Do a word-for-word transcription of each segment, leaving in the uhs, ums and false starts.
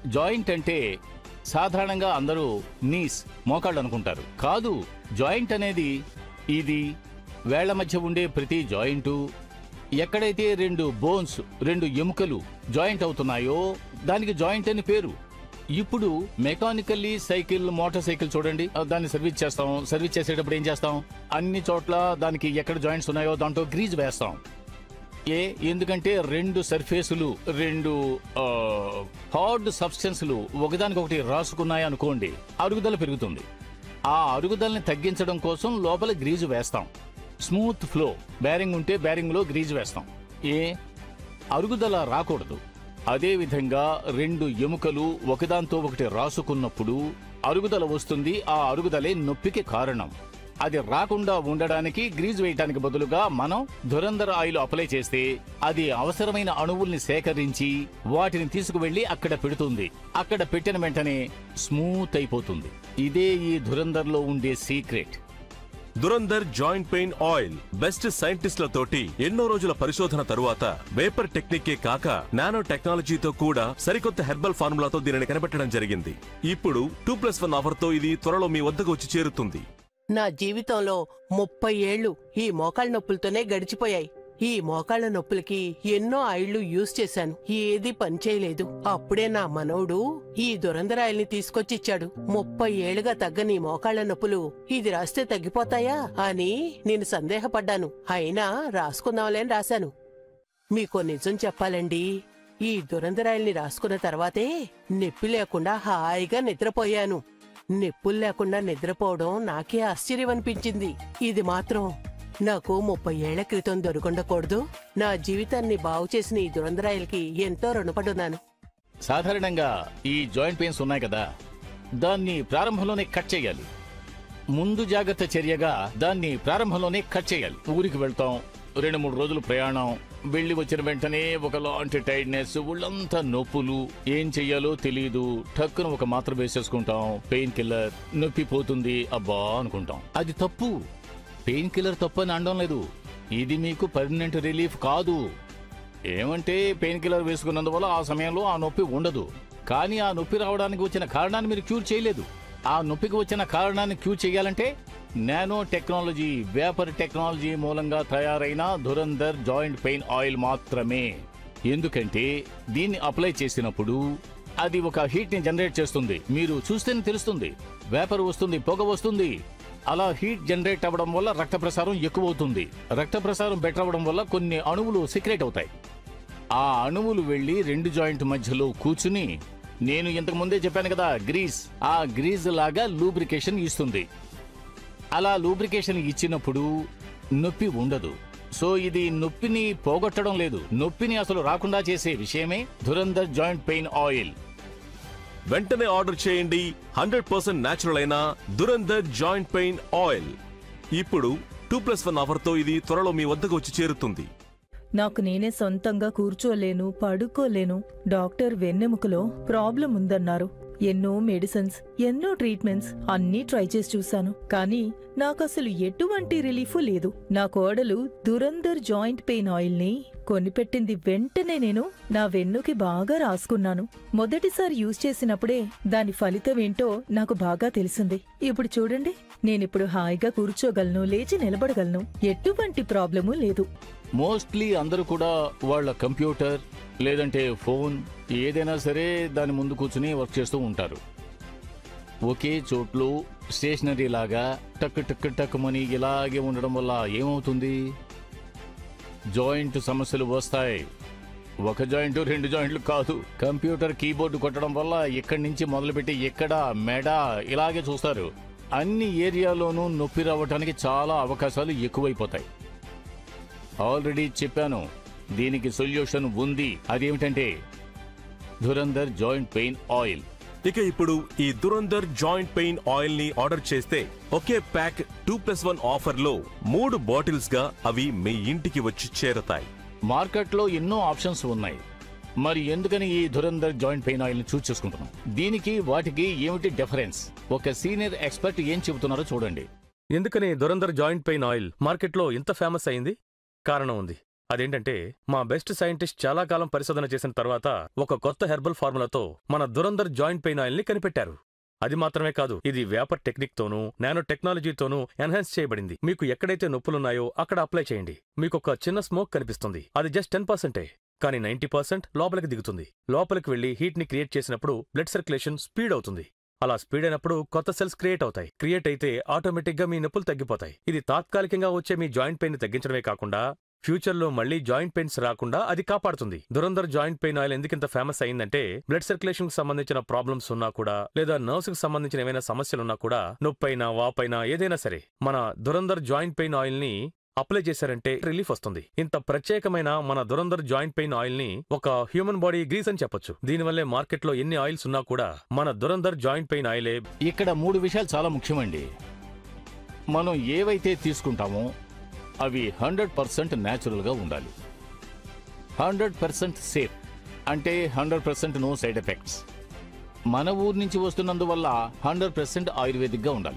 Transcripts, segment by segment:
Joint అంటే సాధారణంగా అందరూ నీస్ మోకాళ్ళు అనుకుంటారు. కాదు, జాయింట్ అనేది ఇది వేళ్ల మధ్య ఉండే ప్రతి జాయింటు. ఎక్కడైతే రెండు బోన్స్ రెండు ఎముకలు జాయింట్ అవుతున్నాయో దానికి జాయింట్ అని పేరు. ఇప్పుడు మెకానికల్లీ సైకిల్ మోటార్ సైకిల్ చూడండి, దాన్ని సర్వీస్ చేస్తాం. సర్వీస్ చేసేటప్పుడు ఏం చేస్తాం? అన్ని చోట్ల దానికి ఎక్కడ జాయింట్స్ ఉన్నాయో దాంట్లో గ్రీజ్ వేస్తాం. ఏ ఎందుకంటే రెండు సర్ఫేసులు రెండు హార్డ్ సబ్స్టెన్స్లు ఒకదానికొకటి రాసుకున్నాయి అనుకోండి, అరుగుదల పెరుగుతుంది. ఆ అరుగుదలని తగ్గించడం కోసం లోపల గ్రీజు వేస్తాం. స్మూత్ ఫ్లో బేరింగ్ ఉంటే బేరింగ్ లో గ్రీజు వేస్తాం. ఏ అరుగుదల రాకూడదు. అదే విధంగా రెండు ఎముకలు ఒకదాంతో ఒకటి రాసుకున్నప్పుడు అరుగుదల వస్తుంది. ఆ అరుగుదలే నొప్పికి కారణం. అది రాకుండా ఉండడానికి గ్రీజ్ వేయటానికి బదులుగా మనం ధురంధర్ ఆయిల్ అప్లై చేస్తే అది అవసరమైన అణువుల్ని సేకరించి వాటిని తీసుకువెళ్లి అక్కడ పెడుతుంది. అక్కడ పెట్టిన వెంటనే స్మూత్ అయిపోతుంది. ఇదే ఈ ధురంధర్ లో ఉండే secret. Dhurandhar joint pain oil best సైంటిస్టులతోటి ఎన్నో రోజుల పరిశోధన తరువాత వేపర్ టెక్నికే కాక నానో టెక్నాలజీతో కూడా సరికొత్త హెర్బల్ ఫార్ములాతో దీనిని కనిపెట్టడం జరిగింది. ఇప్పుడు టూ ప్లస్ వన్ ఆఫర్ తో ఇది త్వరలో మీ వద్దకు వచ్చి చేరుతుంది. నా జీవితంలో ముప్పై ఏళ్లు ఈ మోకాళ్ళ నొప్పులతోనే గడిచిపోయాయి. ఈ మోకాళ్ళ నొప్పులకి ఎన్నో ఆయిళ్లు యూజ్ చేశాను, ఏది పనిచేయలేదు. అప్పుడే నా మనవడు ఈ దురంధర్ ఆయిల్ని తీసుకొచ్చిచ్చాడు. ముప్పై ఏళ్లుగా తగ్గని మోకాళ్ళ నొప్పులు ఇది రాస్తే తగ్గిపోతాయా అని నేను సందేహపడ్డాను. అయినా రాసుకుందాంలే అని రాశాను. మీకో నిజం చెప్పాలండి, ఈ దురంధర్ ఆయిల్ని రాసుకున్న తర్వాతే నొప్పి లేకుండా హాయిగా నిద్రపోయాను. నొప్పులు లేకుండా నిద్రపోవడం నాకే ఆశ్చర్యం అనిపించింది. ఇది మాత్రం నాకు ముప్పై ఏళ్ల క్రితం దొరకుండకూడదు. నా జీవితాన్ని బాగు చేసిన ఈ దురంధరాయిల్కి ఎంతో రుణపడున్నాను. సాధారణంగా ఈ జాయింట్ పెయిన్స్ ఉన్నాయి కదా, దాన్ని ప్రారంభంలోనే కట్ చేయాలి. ముందు జాగ్రత్త చర్యగా దాన్ని ప్రారంభంలోనే కట్ చేయాలి. ఊరికి వెళ్తాం, రెండు మూడు రోజులు ప్రయాణం, వెళ్లి వచ్చిన వెంటనే ఒకలాంటి టైర్డ్నెస్, ఒళ్ళంతా నొప్పులు, ఏం చెయ్యాలో తెలీదు. టక్కున ఒక మాత్ర వేసేసుకుంటాం, పెయిన్ కిల్లర్, నొప్పి పోతుంది అబ్బా అనుకుంటాం. అది తప్పు. పెయిన్ కిల్లర్ తప్పు అని అనడం లేదు. ఇది మీకు పర్మనెంట్ రిలీఫ్ కాదు. ఏమంటే పెయిన్ కిల్లర్ వేసుకున్నందువల్ల ఆ సమయంలో ఆ నొప్పి ఉండదు. కానీ ఆ నొప్పి రావడానికి వచ్చిన కారణాన్ని మీరు క్యూర్ చేయలేదు. ఆ నొప్పికి వచ్చిన కారణాన్ని క్యూర్ చేయాలంటే నానో టెక్నాలజీ, వేపర్ టెక్నాలజీ మూలంగా తయారైన దురంధర్ జాయింట్ పెయిన్ ఆయిల్ మాత్రమే. ఎందుకంటే దీన్ని అప్లై చేసినప్పుడు అది ఒక హీట్ ని జనరేట్ చేస్తుంది. మీరు చూస్తేనే తెలుస్తుంది. వేపర్ వస్తుంది, పొగ వస్తుంది. అలా హీట్ జనరేట్ అవ్వడం వల్ల రక్త ప్రసారం ఎక్కువ అవుతుంది. రక్త ప్రసారం బెటర్ అవ్వడం వల్ల కొన్ని అణువులు సీక్రెట్ అవుతాయి. ఆ అణువులు వెళ్లి రెండు జాయింట్ మధ్యలో కూర్చుని, నేను ఇంతకు ముందే చెప్పాను కదా గ్రీజ్, ఆ గ్రీజ్ లాగా లూబ్రికేషన్ ఇస్తుంది. అలా లూబ్రికేషన్ ఇచ్చినప్పుడు నొప్పి ఉండదు. సో ఇది నొప్పిని పోగొట్టడం లేదు, నొప్పిని అసలు రాకుండా చేసే విషయమే దురంధర్ జాయింట్ పెయిన్ ఆయిల్. వెంటనే ఆర్డర్ చేయండి. హండ్రెడ్ పర్సెంట్ న్యాచురల్ అయిన దురంధర్ జాయింట్ పెయిన్ ఆయిల్. ఇప్పుడు టూ ప్లస్ వన్ ఆఫర్ తో ఇది త్వరలో మీ వద్దకు వచ్చి చేరుతుంది. నాకు నేనే సొంతంగా కూర్చోలేను, పడుకోలేను. డాక్టర్ వెన్నెముకలో ప్రాబ్లం ఉందన్నారు. ఎన్నో మెడిసిన్స్, ఎన్నో ట్రీట్మెంట్స్ అన్నీ ట్రై చేసి చూశాను. కానీ నాకసలు ఎటువంటి రిలీఫ్ లేదు. నా కోడలు దురంధర్ జాయింట్ పెయిన్ ఆయిల్ ని కొనిపెట్టింది. వెంటనే నేను నా వెన్నుకి బాగా రాసుకున్నాను. మొదటిసారి యూజ్ చేసినప్పుడే దాని ఫలితం ఏంటో నాకు బాగా తెలిసింది. ఇప్పుడు చూడండి, నేనిప్పుడు హాయిగా కూర్చోగలను, లేచి నిలబడగలను. ఎటువంటి ప్రాబ్లము లేదు. మోస్ట్లీ అందరూ కూడా వాళ్ళ కంప్యూటర్ లేదంటే ఫోన్ ఏదైనా సరే దాని ముందు కూర్చుని వర్క్ చేస్తూ ఉంటారు. ఒకే చోట్లో స్టేషనరీ లాగా టక్ టక్ టక్కుమని ఇలాగే ఉండడం వల్ల ఏమవుతుంది? జాయింట్ సమస్యలు వస్తాయి. ఒక జాయింట్ రెండు జాయింట్లు కాదు. కంప్యూటర్ కీబోర్డు కొట్టడం వల్ల ఇక్కడి నుంచి మొదలుపెట్టి ఎక్కడ మెడ ఇలాగే చూస్తారు. అన్ని ఏరియాలోనూ నొప్పి రావడానికి చాలా అవకాశాలు ఎక్కువైపోతాయి. ఆల్రెడీ చెప్పాను, దీనికి సొల్యూషన్ ఉంది. అదేమిటంటే దురంధర్ జాయింట్ పెయిన్ ఆయిల్. ఇక ఇప్పుడు ఈ దురంధర్ జాయింట్ పెయిన్ ఆయిల్ ని ఆర్డర్ చేస్తే ఒకే pack two plus one offer లో మూడు బాటిల్స్ గా అవి మీ ఇంటికి వచ్చి చేరతాయి. మార్కెట్లో ఎన్నో ఆప్షన్స్ ఉన్నాయి. మరి ఎందుకని ఈ దురంధర్ జాయింట్ పెయిన్ ఆయిల్ ని చూస్ చేసుకుంటున్నాం? దీనికి వాటికి ఏమిటి డిఫరెన్స్? ఒక సీనియర్ ఎక్స్పర్ట్ ఏం చెబుతున్నారో చూడండి. ఎందుకని దురంధర్ జాయింట్ పెయిన్ ఆయిల్ మార్కెట్లో ఇంత ఫేమస్ అయింది? కారణం ఉంది. అదేంటంటే మా బెస్ట్ సైంటిస్ట్ చాలా కాలం పరిశోధన చేసిన తర్వాత ఒక కొత్త హెర్బల్ ఫార్ములాతో మన దురందర్ జాయింట్ పెయిన్ ఆయిల్ ని కనిపెట్టారు. అది మాత్రమే కాదు, ఇది వేపర్ టెక్నిక్ తోనూ నానో టెక్నాలజీతోనూ ఎన్హాన్స్ చేయబడింది. మీకు ఎక్కడైతే నొప్పులున్నాయో అక్కడ అప్లై చేయండి. మీకు ఒక చిన్న స్మోక్ కనిపిస్తుంది, అది జస్ట్ టెన్ పర్సెంటే, కానీ నైంటీ పర్సెంట్ లోపలికి దిగుతుంది. లోపలికి వెళ్లి హీట్ ని క్రియేట్ చేసినప్పుడు బ్లడ్ సర్క్యులేషన్ స్పీడ్ అవుతుంది. అలా స్పీడ్ అయినప్పుడు కొత్త సెల్స్ క్రియేట్ అవుతాయి. క్రియేట్ అయితే ఆటోమేటిక్ గా మీ నొప్పులు తగ్గిపోతాయి. ఇది తాత్కాలికంగా వచ్చే మీ జాయింట్ పెయిన్ ని తగ్గించడమే కాకుండా ఫ్యూచర్ లో మళ్లీ జాయింట్ పెయిన్స్ రాకుండా అది కాపాడుతుంది. దురందర్ జాయింట్ పెయిన్ ఆయిల్ ఎందుకింత ఫేమస్ అయిందంటే బ్లడ్ సర్క్యులేషన్ కు సంబంధించిన ప్రాబ్లమ్స్ ఉన్నా కూడా, లేదా నర్వ్స్ కు సంబంధించిన ఏమైనా సమస్యలున్నా కూడా, నొప్పైనా వాపైనా ఏదైనా సరే మన దురందర్ జాయింట్ పెయిన్ ఆయిల్ ని అప్లై చేశారంటే రిలీఫ్ వస్తుంది. ఇంత ప్రత్యేకమైన మన దురందర్ జాయింట్ పెయిన్ ఆయిల్ ని ఒక హ్యూమన్ బాడీ గ్రీస్ అని చెప్పొచ్చు. దీనివల్లే మార్కెట్ లో ఎన్ని ఆయిల్స్ ఉన్నా కూడా మన దురందర్ జాయింట్ పెయిన్ ఆయిలే. ఇక్కడ మూడు విషయాలు చాలా ముఖ్యమండి. మనం ఏవైతే తీసుకుంటామో అవి హండ్రెడ్ పర్సెంట్ న్యాచురల్గా ఉండాలి. హండ్రెడ్ పర్సెంట్ సేఫ్ అంటే hundred percent no side effects. మన ఊరు నుంచి వస్తున్నందువల్ల హండ్రెడ్ పర్సెంట్ ఆయుర్వేదిక్గా ఉండాలి.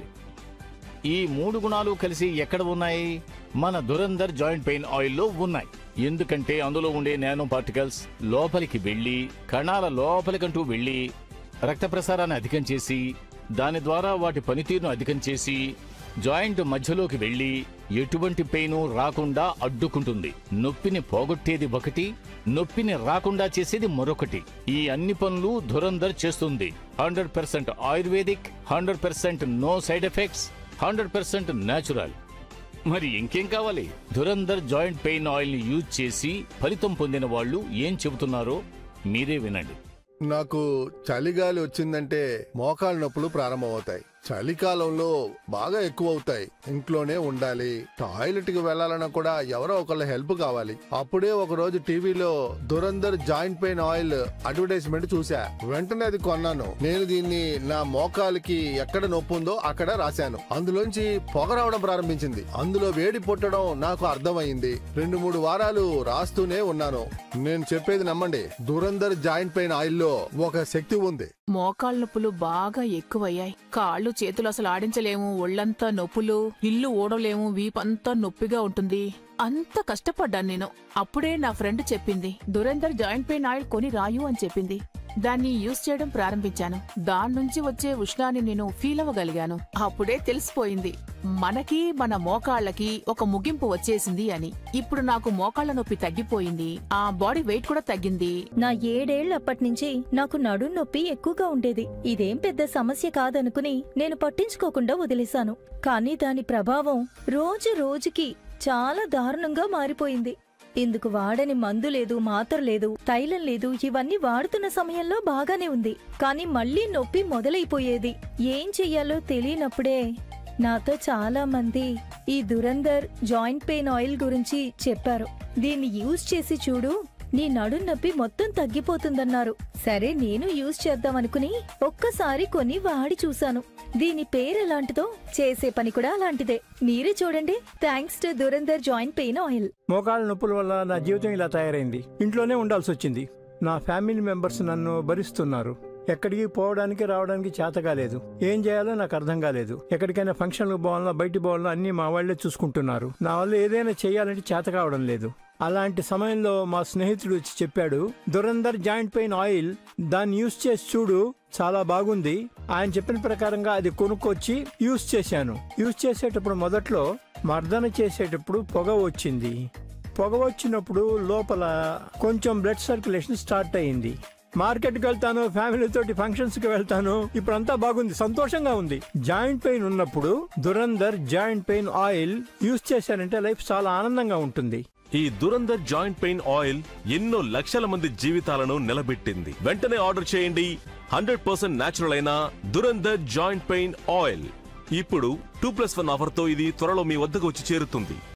ఈ మూడు గుణాలు కలిసి ఎక్కడ ఉన్నాయి? మన దురందర్ జాయింట్ పెయిన్ ఆయిల్లో ఉన్నాయి. ఎందుకంటే అందులో ఉండే నానో పార్టికల్స్ లోపలికి వెళ్లి కణాల లోపలికంటూ వెళ్లి రక్త ప్రసారాన్ని అధికం చేసి, దాని ద్వారా వాటి పనితీరును అధికం చేసి జాయింట్ మధ్యలోకి వెళ్లి ఎటువంటి పెయిన్ రాకుండా అడ్డుకుంటుంది. నొప్పిని పోగొట్టేది ఒకటి, నొప్పిని రాకుండా చేసేది మరొకటి. ఈ అన్ని పనులు దురందర్ చేస్తుంది. Hundred percent Ayurvedic, hundred percent no side effects, hundred percent natural. మరి ఇంకేం కావాలి? దురందర్ జాయింట్ పెయిన్ ఆయిల్ ని యూజ్ చేసి ఫలితం పొందిన వాళ్ళు ఏం చెబుతున్నారో మీరే వినండి. నాకు చలిగాలి వచ్చిందంటే మోకాళ్ళ నొప్పులు ప్రారంభమవుతాయి. చలికాలంలో బాగా ఎక్కువ అవుతాయి. ఇంట్లోనే ఉండాలి. టాయిలెట్ కి వెళ్లాలన్నా కూడా ఎవరో ఒకళ్ళ హెల్ప్ కావాలి. అప్పుడే ఒక రోజు టీవీలో Dhurandhar joint pain oil advertisement చూసా. వెంటనే అది కొన్నాను. నేను దీన్ని నా మోకాలికి ఎక్కడ నొప్పి ఉందో అక్కడ రాశాను. అందులోంచి పొగ రావడం ప్రారంభించింది. అందులో వేడి పుట్టడం నాకు అర్థమైంది. రెండు మూడు వారాలు రాస్తూనే ఉన్నాను. నేను చెప్పేది నమ్మండి, దురందర్ జాయింట్ పెయిన్ ఆయిల్ లో ఒక శక్తి ఉంది. మోకాళ్ళ నొప్పులు బాగా ఎక్కువయ్యాయి. కాళ్ళు చేతులు అసలు ఆడించలేము. ఒళ్ళంతా నొప్పులు, ఇల్లు ఓడలేము. వీపంతా నొప్పిగా ఉంటుంది. అంత కష్టపడ్డాను నేను. అప్పుడే నా ఫ్రెండ్ చెప్పింది, దురందర్ జాయింట్ పెయిన్ ఆయిల్ కొని రాయు అని చెప్పింది. దాన్ని యూజ్ చేయడం ప్రారంభించాను. దాని నుంచి వచ్చే ఉష్ణాన్ని నేను ఫీల్ అవ్వగలిగాను. అప్పుడే తెలిసిపోయింది మనకి మన మోకాళ్ళకి ఒక ముగింపు వచ్చేసింది అని. ఇప్పుడు నాకు మోకాళ్ళ నొప్పి తగ్గిపోయింది. ఆ బాడీ వెయిట్ కూడా తగ్గింది. నా ఏడేళ్లప్పటినుంచి నాకు నడుం నొప్పి ఎక్కువగా ఉండేది. ఇదేం పెద్ద సమస్య కాదనుకుని నేను పట్టించుకోకుండా వదిలేశాను. కానీ దాని ప్రభావం రోజు రోజుకి చాలా దారుణంగా మారిపోయింది. ఇందుకు వాడని మందు లేదు, మాత్ర లేదు, తైలం లేదు. ఇవన్నీ వాడుతున్న సమయంలో బాగానే ఉంది. కానీ మళ్లీ నొప్పి మొదలైపోయేది. ఏం చెయ్యాలో తెలియనప్పుడే నాతో చాలా మంది ఈ దురందర్ జాయింట్ పెయిన్ ఆయిల్ గురించి చెప్పారు. దీన్ని యూజ్ చేసి చూడు, నీ నడుం నొప్పి మొత్తం తగ్గిపోతుందన్నారు. సరే నేను యూజ్ చేద్దామనుకుని ఒక్కసారి కొని వాడి చూశాను. దీని పేరెలాంటిదో చేసే పని కూడా అలాంటిదే. మీరే చూడండి. Thanks to Dhurandhar joint pain oil. మోకాళ్ళ నొప్పుల వల్ల నా జీవితం ఇలా తయారైంది. ఇంట్లోనే ఉండాల్సి వచ్చింది. నా ఫ్యామిలీ మెంబర్స్ నన్ను భరిస్తున్నారు. ఎక్కడికి పోవడానికి రావడానికి చేత కాలేదు. ఏం చేయాలో నాకు అర్థం కాలేదు. ఎక్కడికైనా ఫంక్షన్లకు పోవాలన్నా బయటికి పోవాలన్నా అన్ని మా వాళ్లే చూసుకుంటున్నారు. నా వల్ల ఏదైనా చేయాలంటే చేత కావడం లేదు. అలాంటి సమయంలో మా స్నేహితుడు వచ్చి చెప్పాడు, దురందర్ జాయింట్ పెయిన్ ఆయిల్, దాన్ని యూజ్ చేసి చూడు, చాలా బాగుంది. ఆయన చెప్పిన ప్రకారంగా అది కొనుక్కొచ్చి యూజ్ చేశాను. యూజ్ చేసేటప్పుడు మొదట్లో మర్దన చేసేటప్పుడు పొగ వచ్చింది. పొగ వచ్చినప్పుడు లోపల కొంచెం బ్లడ్ సర్క్యులేషన్ స్టార్ట్ అయింది. మార్కెట్కి వెళ్తాను, ఫ్యామిలీతోటి ఫంక్షన్స్ కి వెళ్తాను. ఇప్పుడంతా బాగుంది, సంతోషంగా ఉంది. జాయింట్ పెయిన్ ఉన్నప్పుడు Dhurandhar joint pain oil use చేశారంటే లైఫ్ చాలా ఆనందంగా ఉంటుంది. ఈ దురందర్ జాయింట్ పెయిన్ ఆయిల్ ఎన్నో లక్షల మంది జీవితాలను నిలబెట్టింది. వెంటనే ఆర్డర్ చేయండి. హండ్రెడ్ పర్సెంట్ న్యాచురల్ అయిన దురందర్ జాయింట్ పెయిన్ ఆయిల్. ఇప్పుడు టూ ప్లస్ వన్ ఆఫర్ తో ఇది త్వరలో మీ వద్దకు వచ్చి చేరుతుంది.